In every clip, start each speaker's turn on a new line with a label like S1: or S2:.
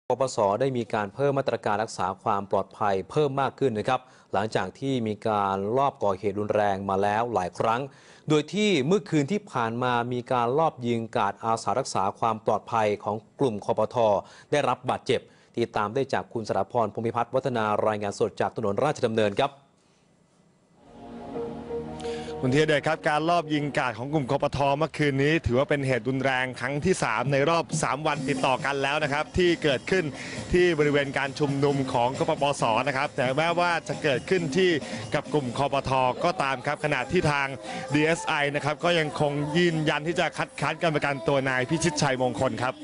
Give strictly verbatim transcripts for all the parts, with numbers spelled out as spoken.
S1: ปปส.ได้มีการเพิ่มมาตรการรักษาความปลอดภัยเพิ่มมากขึ้นนะครับหลังจากที่มีการลอบก่อเหตุรุนแรงมาแล้วหลายครั้งโดยที่เมื่อคืนที่ผ่านมามีการลอบยิงกาดอาสารักษาความปลอดภัยของกลุ่มคปท.ได้รับบาดเจ็บติดตามได้จากคุณสรพร พงพิพัฒน์วัฒนารายงานสดจากถนนราชดำเนินครับ
S2: คุณเทียเดชครับการลอบยิงกาดของกลุ่มคปท.เมื่อคืนนี้ถือว่าเป็นเหตุรุนแรงครั้งที่สามในรอบสามวันติดต่อกันแล้วนะครับที่เกิดขึ้นที่บริเวณการชุมนุมของกปปส.นะครับแต่แม้ว่าจะเกิดขึ้นที่กับกลุ่มคปท.ก็ตามครับขณะที่ทาง ดี เอส ไอ นะครับก็ยังคงยืนยันที่จะคัดค้านการประกันตัวนายพิชิตชัยมงคลครับ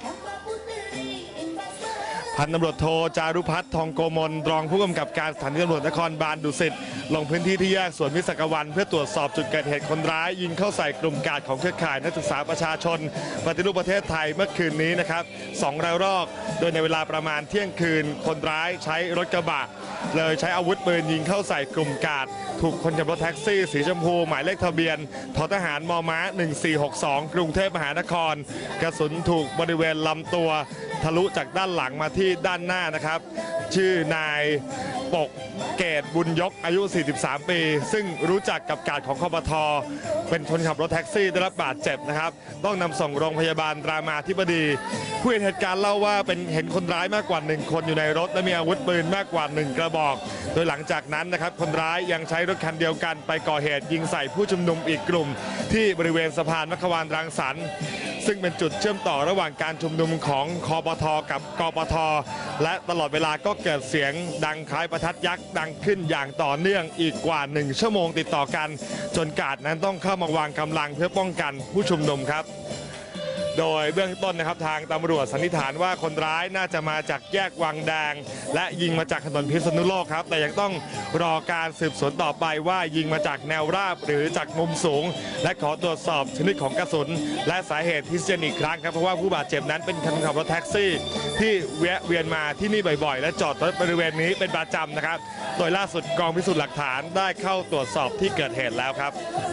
S2: พันตำรวจโทจารุพัฒน์ทองโกมลรองผู้กำกับการสถานีตำรวจนครบาลดุสิตลงพื้นที่ที่แยกสวนมิตรวันเพื่อตรวจสอบจุดเกิดเหตุคนร้ายยิงเข้าใส่กลุ่มกาดของเครือข่ายนักศึกษาประชาชนปฏิรูปประเทศไทยเมื่อคืนนี้นะครับสองระลอกโดยในเวลาประมาณเที่ยงคืนคนร้ายใช้รถกระบะเลยใช้อาวุธปืนยิงเข้าใส่กลุ่มกาดถูกคนขับรถแท็กซี่สีชมพูหมายเลขทะเบียนททหารมม้าหนึ่งสี่หกสองกรุงเทพมหานครกระสุนถูกบริเวณลำตัวทะลุจากด้านหลังมาที่ด้านหน้านะครับชื่อนายปกเกตบุญยกอายุสี่สิบสามปีซึ่งรู้จักกับกาดของคปท.เป็นคนขับรถแท็กซี่ได้รับบาดเจ็บนะครับต้องนำส่งโรงพยาบาลรามาธิบดีผู้เห็นเหตุการณ์เล่าว่าเป็นเห็นคนร้ายมากกว่าหนึ่งคนอยู่ในรถและมีอาวุธปืนมากกว่าหนึ่งกระบอกโดยหลังจากนั้นนะครับคนร้ายยังใช้รถคันเดียวกันไปก่อเหตุยิงใส่ผู้ชุมนุมอีกกลุ่มที่บริเวณสะพานมัขวานรังสรรค์ซึ่งเป็นจุดเชื่อมต่อระหว่างการชุมนุมของคปท.กับกปท.และตลอดเวลาก็เกิดเสียงดังคล้ายประทัดยักษ์ดังขึ้นอย่างต่อเนื่องอีกกว่าหนึ่งชั่วโมงติดต่อกันจนกาดนั้นต้องเข้ามาวางกำลังเพื่อป้องกันผู้ชุมนุมครับโดยเบื้องต้นนะครับทางตำรวจสันนิษฐานว่าคนร้ายน่าจะมาจากแยกวังแดงและยิงมาจากถนนพิษณุโลกครับแต่ยังต้องรอการสืบสวนต่อไปว่ายิงมาจากแนวราบหรือจากมุมสูงและขอตรวจสอบชนิดของกระสุนและสาเหตุที่เจนอีกครั้งครับเพราะว่าผู้บาดเจ็บนั้นเป็นคนขับรถแท็กซี่ที่แวะเวียนมาที่นี่บ่อยๆและจอดรถบริเวณนี้เป็นประจำนะครับโดยล่าสุดกองพิสูจน์หลักฐานได้เข้าตรวจสอบที่เกิดเหตุแล้วครับ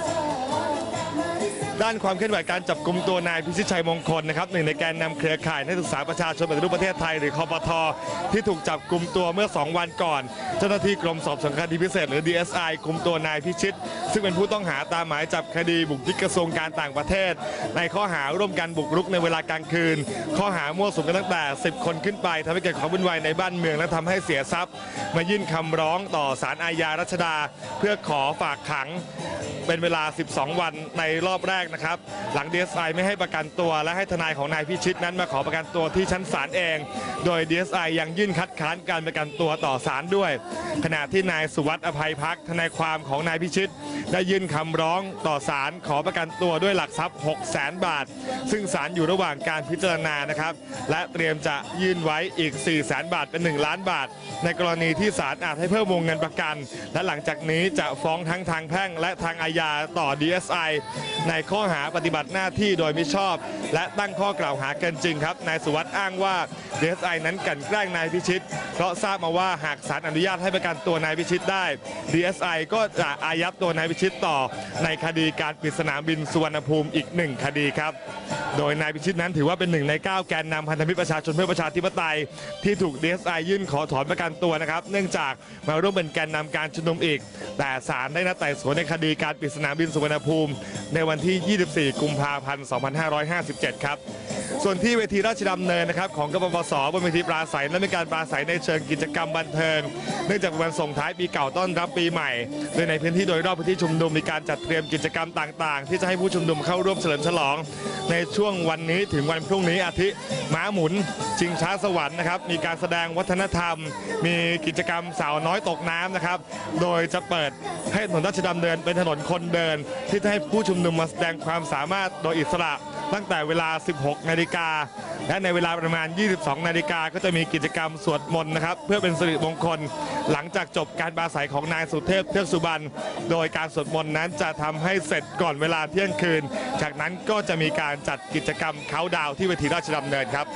S2: ด้านความเคลื่อนไหวการจับกลุ่มตัวนายพิชิตชัยมงคลนะครับหนึ่งในแกนนำเครือข่ายนักศึกษาประชาชนปฏิรูปประเทศไทยหรือคปท.ที่ถูกจับกลุ่มตัวเมื่อสองวันก่อนเจ้าหน้าที่กรมสอบสวนคดีพิเศษหรือ ดี เอส ไอ คุมตัวนายพิชิตซึ่งเป็นผู้ต้องหาตามหมายจับคดีบุกยึดกระทรวงการต่างประเทศในข้อหาร่วมกันบุกรุกในเวลากลางคืนข้อหามั่วสุมกันตั้งแต่สิบคนขึ้นไปทำให้เกิดความวุ่นวายในบ้านเมืองและทำให้เสียทรัพย์มายื่นคำร้องต่อศาลอาญารัชดาเพื่อขอฝากขังเป็นเวลาสิบสองวันในรอบแรกนะครับหลัง ดี เอส ไอ ไม่ให้ประกันตัวและให้ทนายของนายพิชิตนั้นมาขอประกันตัวที่ชั้นศาลเองโดย ดี เอส ไอ ยังยื่นคัดค้านการประกันตัวต่อศาลด้วยขณะที่นายสุวัสดิ์อภัยพักทนายความของนายพิชิตได้ยื่นคำร้องต่อศาลขอประกันตัวด้วยหลักทรัพย์หกแสนบาทซึ่งศาลอยู่ระหว่างการพิจารณานะครับและเตรียมจะยื่นไว้อีกสี่แสนบาทเป็นหนึ่งล้านบาทในกรณีที่ศาลอาจให้เพิ่มวงเงินประกันและหลังจากนี้จะฟ้องทั้งทางแพ่งและทางอาญาต่อ ดี เอส ไอ ในข้อหาปฏิบัติหน้าที่โดยมิชอบและตั้งข้อกล่าวหาเกินจริงครับนายสุวัสดิ์อ้างว่า ดี เอส ไอ นั้นกลั่นแกล้งนายพิชิตเพราะทราบมาว่าหากศาลอนุญาตให้ประกันตัวนายพิชิตได้ ดี เอส ไอ ก็จะอายัดตัวนายพิชิตต่อในคดีการปิดสนามบินสุวรรณภูมิอีกหนึ่งคดีครับโดยนายพิชิตนั้นถือว่าเป็นหนึ่งในเก้าแกนนำพันธมิตรประชาชนเพื่อประชาธิปไตยที่ถูก ดี เอส ไอ ยื่นขอถอนประกันตัวนะครับเนื่องจากมาร่วมเป็นแกนนำการชุมนุมอีกแต่ศาลได้นัดไต่สวนในคดีการปิดสนามบินสุวรรณภูมิในวันที่ยี่สิบสี่กุมภาพันธ์สองพันห้าร้อยห้าสิบเจ็ดครับส่วนที่เวทีราชดำเนินนะครับของกปปส.บนเวทีปราศัยและมีการปราศัยในเชิงกิจกรรมบันเทิงเนื่องจากวันส่งท้ายปีเก่าต้อนรับปีใหม่โดยในพื้นที่โดยรอบพื้นที่ชุมนุมมีการจัดเตรียมกิจกรรมต่างๆที่จะให้ผู้ชุมนุมเข้าร่วมเฉลิมฉลองในช่วงวันนี้ถึงวันพรุ่งนี้อาทิม้าหมุนชิงช้าสวรรค์นะครับมีการแสดงวัฒนธรรมมีกิจกรรมสาวน้อยตกน้ำนะครับโดยจะเปิดให้ถนนราชดำเนินเป็นถนนคนเดินที่จะให้ผู้ชุมนุมมาแสดงความสามารถโดยอิสระตั้งแต่เวลาสิบหกนาฬิกาและในเวลาประมาณยี่สิบสองนาฬิกาก็จะมีกิจกรรมสวดมนต์นะครับเพื่อเป็นสิริมงคลหลังจากจบการปราศัยของนายสุเทพเทือกสุบรรณโดยการสวดมนต์นั้นจะทำให้เสร็จก่อนเวลาเที่ยงคืนจากนั้นก็จะมีการจัดกิจกรรมเค้าท์ดาวน์ที่เวทีราชดำเนินครับ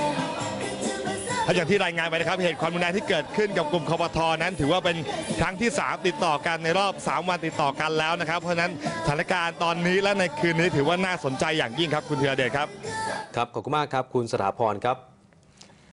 S2: อย่างที่รายงานไปนะครับเหตุความรุนแรงที่เกิดขึ้นกับกลุ่มคปท.นั้นถือว่าเป็นครั้งที่สามติดต่อกันในรอบสามวันติดต่อกันแล้วนะครับเพราะฉะนั้นสถานการณ์ตอนนี้และในคืนนี้ถือว่าน่าสนใจอย่างยิ่งครับคุณธีรเดชครับ
S1: ครับขอบคุณมากครับคุณสถาพรครับ